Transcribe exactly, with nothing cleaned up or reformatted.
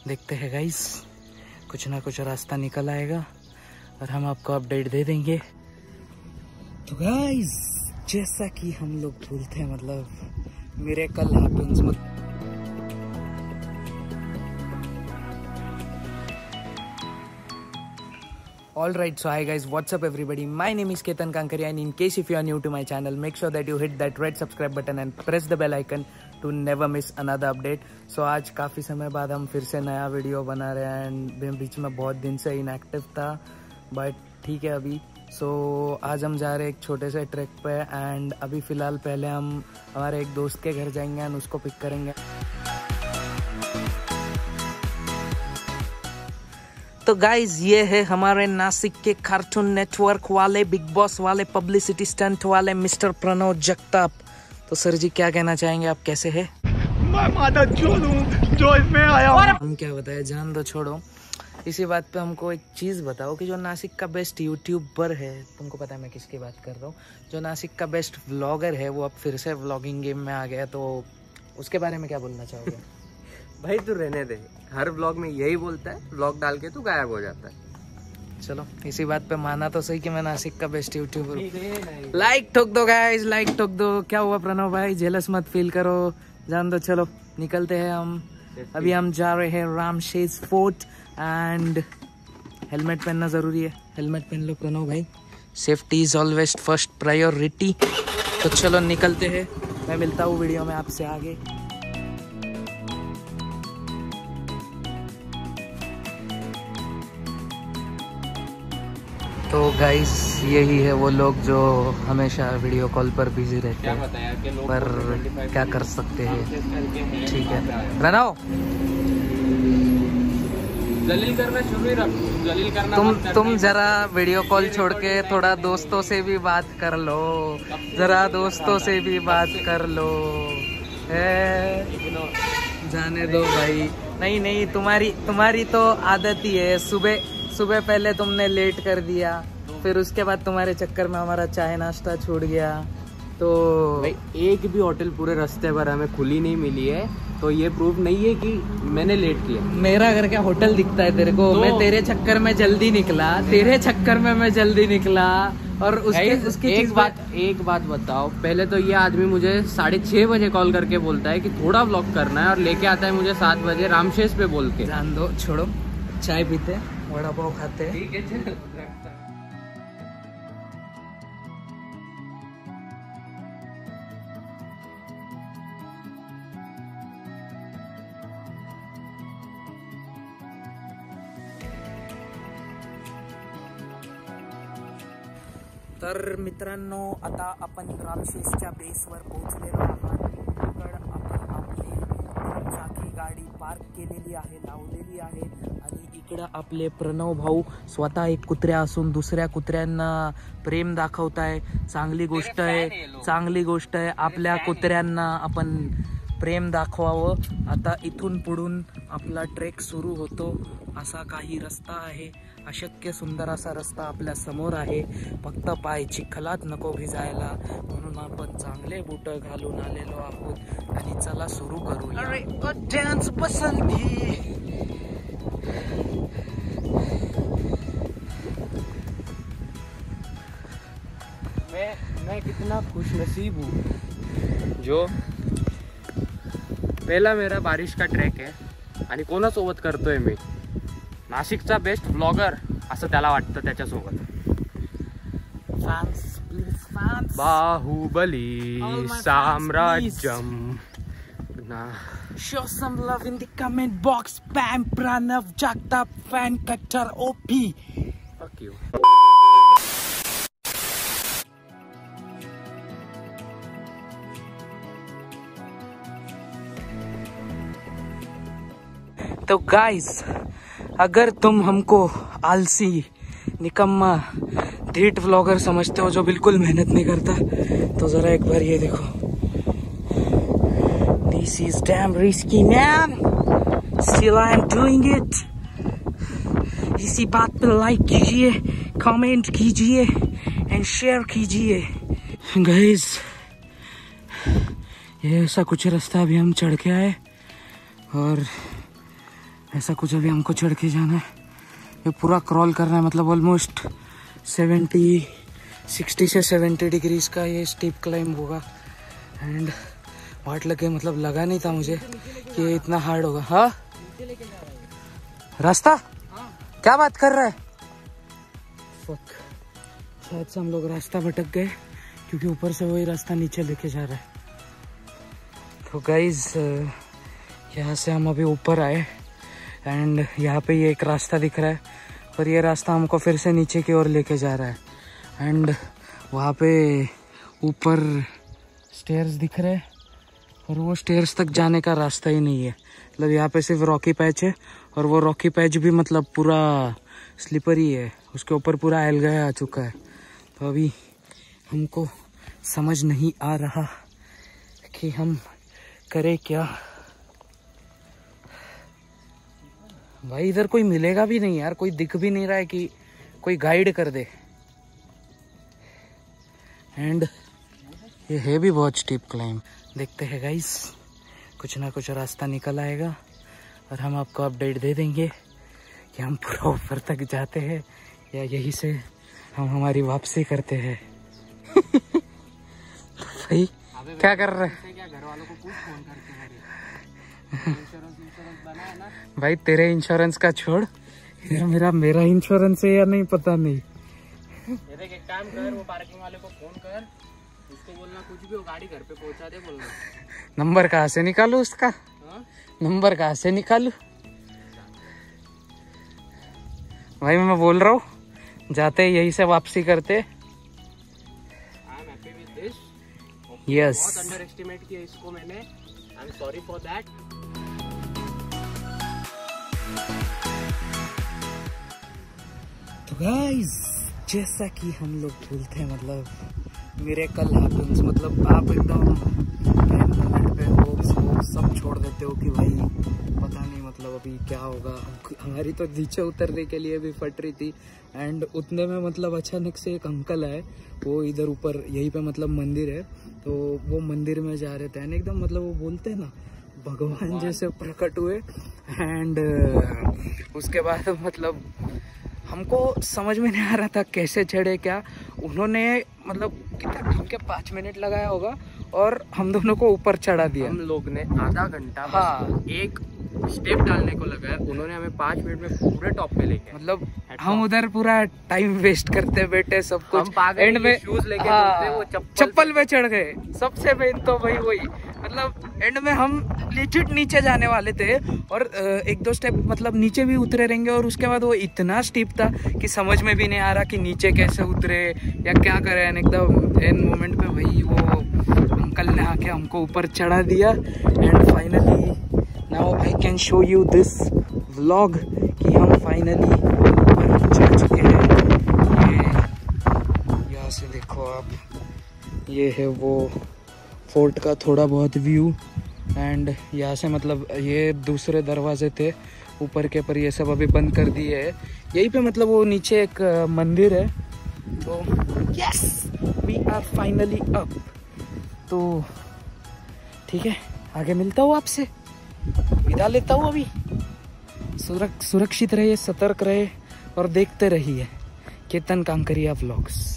देखते हैं गाइस, कुछ ना कुछ रास्ता निकल आएगा और हम आपको अपडेट दे देंगे। तो गाइस जैसा कि हम लोग बोलते हैं, मतलब miracle happens. Alright, so hi guys, what's up everybody? My name is Ketan Kankaria, and in case if you are new to my channel, make sure that you hit that red subscribe button and press the bell icon to never miss another update. So आज काफ़ी समय बाद हम फिर से नया video बना रहे हैं एंड बीच में बहुत दिन से इनएक्टिव था, बट ठीक है अभी। सो so, आज हम जा रहे हैं एक छोटे से ट्रैक पे एंड अभी फ़िलहाल पहले हम हमारे एक दोस्त के घर जाएंगे एंड उसको पिक करेंगे। तो गाइज ये है हमारे नासिक के कार्टून नेटवर्क वाले, बिग बॉस वाले, पब्लिसिटी स्टंट वाले मिस्टर प्रणव जगताप। तो सर जी क्या कहना चाहेंगे, आप कैसे हैं? मैं माता हूँ जो इसमें आया हूँ। हम क्या बताए, जान दो छोड़ो। इसी बात पे हमको एक चीज़ बताओ कि जो नासिक का बेस्ट यूट्यूबर है, तुमको पता है मैं किसकी बात कर रहा हूँ, जो नासिक का बेस्ट व्लॉगर है वो अब फिर से व्लॉगिंग गेम में आ गया, तो उसके बारे में क्या बोलना चाहोगे? भाई तू रहने दे, हर व्लॉग में यही बोलता है, व्लॉग डाल के तू गायब हो जाता है। चलो इसी बात पे माना तो सही कि मैं नासिक का बेस्ट यूट्यूबर हूँ। लाइक ठोक दो गाइस, लाइक ठोक दो। क्या हुआ प्रणव भाई, जेलस मत फील करो, जान दो। चलो निकलते हैं हम। अभी हम जा रहे हैं रामशेष फोर्ट एंड हेलमेट पहनना जरूरी है। हेलमेट पहन लो प्रणव भाई, safety is always first priority. तो चलो निकलते हैं, मैं मिलता हूँ वीडियो में आपसे आगे। तो गाइस यही है वो लोग जो हमेशा वीडियो कॉल पर बिजी रहते हैं, पर क्या कर सकते हैं। ठीक है प्रणव, जलील करना शुरू ही रख, जलील करना तुम तुम जरा वीडियो कॉल छोड़ के थोड़ा दोस्तों से भी बात कर लो, जरा दोस्तों से भी बात कर लो। है जाने दो भाई। नहीं नहीं, तुम्हारी तुम्हारी तो आदत ही है, सुबह सुबह पहले तुमने लेट कर दिया, फिर उसके बाद तुम्हारे चक्कर में हमारा चाय नाश्ता छूट गया। तो भाई एक भी होटल पूरे रास्ते भर हमें खुली नहीं मिली है, तो ये प्रूफ नहीं है कि मैंने लेट किया। मेरा घर क्या होटल दिखता है तेरे को? तो... मैं तेरे चक्कर में जल्दी निकला, तेरे चक्कर में मैं जल्दी निकला। और उसके उसकी एक बात एक बात बताओ, पहले तो ये आदमी मुझे साढ़े छह बजे कॉल करके बोलता है कि थोड़ा व्लॉग करना है, और लेके आता है मुझे सात बजे रामशेष पे बोल के। जान दो छोड़ो, चाय पीते, वड़ा पाव खाते हैं। ठीक है चल। तर मित्रांनो, आता आपण रामशेषच्या बेसवर पोहोचलेलो आहात। इकडं आपण आपली चाकी गाडी पार्क केलेली आहे, लावलेली आहे, आणि इकडं आपले प्रणव भाऊ स्वतः एक कुत्र्या असून दुसऱ्या कुत्र्यांना प्रेम दाखवताय। चांगली गोष्ट आहे, चांगली गोष्ट आहे, आपल्या कुत्र्यांना आपण प्रेम दाखवावं। आता इथून पुढून आपला ट्रेक सुरू होतो। असा काही रस्ता आहे, अशक्य सुंदर असा रस्ता आपल्या समोर आहे, फक्त पाय चिखलात नको भिजायला, म्हणून आपण चांगले बूट घालून आलेलो आहोत आणि चला सुरू करूया। अरे डान्स बसंती। मैं मैं कितना खुशनसीब हूँ जो पहिला मेरा बारिश का ट्रॅक आहे आणि कोणासोबत करतोय मी, नाशिकचा बेस्ट व्लॉगर असं त्याला वाटतं त्याच्यासोबत। Fans please fans, Baahubali Samrajyam. Show some love in the comment box. Spam Pranav Jagtap fan cutter O P. Fuck you. तो गाइस, अगर तुम हमको आलसी, निकम्मा, ढीठ व्लॉगर समझते हो जो बिल्कुल मेहनत नहीं करता, तो जरा एक बार ये देखो। This is damn risky man, still I am doing it. इसी बात पे लाइक कीजिए, कमेंट कीजिए एंड शेयर कीजिए। गाइस ये ऐसा कुछ रास्ता अभी हम चढ़ के आए और ऐसा कुछ अभी हमको चढ़ के जाना है। ये पूरा क्रॉल करना है, मतलब ऑलमोस्ट सेवेंटी सिक्सटी से सेवेंटी डिग्रीज का ये स्टीप क्लाइंब होगा। एंड वाट लगे, मतलब लगा नहीं था मुझे कि ये इतना हार्ड होगा। हाँ रास्ता क्या बात कर रहा है? फक, शायद से हम लोग रास्ता भटक गए, क्योंकि ऊपर से वही रास्ता नीचे लेके जा रहा है। तो गाइज यहाँ से हम अभी ऊपर आए एंड यहाँ पे ये एक रास्ता दिख रहा है, और ये रास्ता हमको फिर से नीचे की ओर लेके जा रहा है। एंड वहाँ पे ऊपर स्टेयर्स दिख रहे हैं, और वो स्टेयर्स तक जाने का रास्ता ही नहीं है। मतलब यहाँ पे सिर्फ रॉकी पैच है, और वो रॉकी पैच भी मतलब पूरा स्लिपरी है, उसके ऊपर पूरा एल्गाई आ चुका है। तो अभी हमको समझ नहीं आ रहा कि हम करें क्या। भाई इधर कोई मिलेगा भी नहीं यार, कोई दिख भी नहीं रहा है कि कोई गाइड कर दे। एंड ये है भी बहुत स्टीप क्लाइंब। देखते हैं गाइस, कुछ ना कुछ रास्ता निकल आएगा और हम आपको अपडेट दे देंगे कि हम पूरा ऊपर तक जाते हैं या यहीं से हम हमारी वापसी करते हैं। तो भाई क्या कर रहे हैं? क्या घर वालों को पूछ फोन करके मेरे इंश्योरेंस इंश्योरेंस बना है ना भाई? तेरे इंश्योरेंस का छोड़, यार मेरा मेरा इंश्योरेंस है या नहीं पता नहीं। ये देख, एक काम कर, वो पार्किंग वाले को फोन कर, उसको बोलना कुछ भी हो गाड़ी घर पे पहुंचा दे बोलना। नंबर कहाँ से निकालू उसका? हाँ? नंबर कहाँ से निकालू? भाई मैं बोल रहा हूँ, जाते यहीं से वापसी करते। I am happy with this. Yes. बहुत अंडर एस्टिमेट किया इसको मैंने, I am sorry for that. तो गाइस, जैसा कि हम लोग बोलते हैं, मतलब मिरेकल हैपेंस। मतलब आप एकदम मोमेंट पे होप्स होप्स सब छोड़ देते हो कि भाई पता नहीं मतलब अभी क्या होगा। हमारी तो नीचे उतरने के लिए भी फट रही थी, एंड उतने में मतलब अचानक से एक अंकल आए, वो इधर ऊपर यहीं पे मतलब मंदिर है, तो वो मंदिर में जा रहे थे। एंड एकदम मतलब वो बोलते हैं ना, भगवान जैसे प्रकट हुए। एंड उसके बाद मतलब हमको समझ में नहीं आ रहा था कैसे चढ़े क्या। उन्होंने मतलब कितना ढूंढ के पाँच मिनट लगाया होगा, और हम दोनों को ऊपर चढ़ा दिया। हम लोग ने आधा घंटा हाँ एक स्टेप डालने को लगा है, उन्होंने हमें पाँच मिनट में पूरे टॉप पे लेके, मतलब हम उधर पूरा टाइम वेस्ट करते बैठे सब कुछ। एंड में शूज लेके हाँ, वो चप्पल चप्पल पे चढ़ गए। सबसे मेन तो भाई वही, मतलब एंड में हम लिजिट नीचे जाने वाले थे, और एक दो स्टेप मतलब नीचे भी उतरे रहेंगे, और उसके बाद वो इतना स्टीप था कि समझ में भी नहीं आ रहा कि नीचे कैसे उतरे या क्या करें। एकदम एंड मोमेंट पे भाई वो अंकल ने आके हमको ऊपर चढ़ा दिया। And finally now I can show you this vlog कि हम फाइनली ऊपर चढ़ चुके हैं। ये यहाँ से देखो आप, ये है वो फोर्ट का थोड़ा बहुत व्यू। एंड यहाँ से मतलब ये दूसरे दरवाजे थे ऊपर के, पर ये सब अभी बंद कर दिए है। यहीं पे मतलब वो नीचे एक मंदिर है। तो yes, we are finally up. तो ठीक है, आगे मिलता हूँ आपसे, विदा लेता हूँ अभी। सुरक सुरक्षित रहिए, सतर्क रहे, और देखते रहिए केतन कांकरिया व्लॉग्स।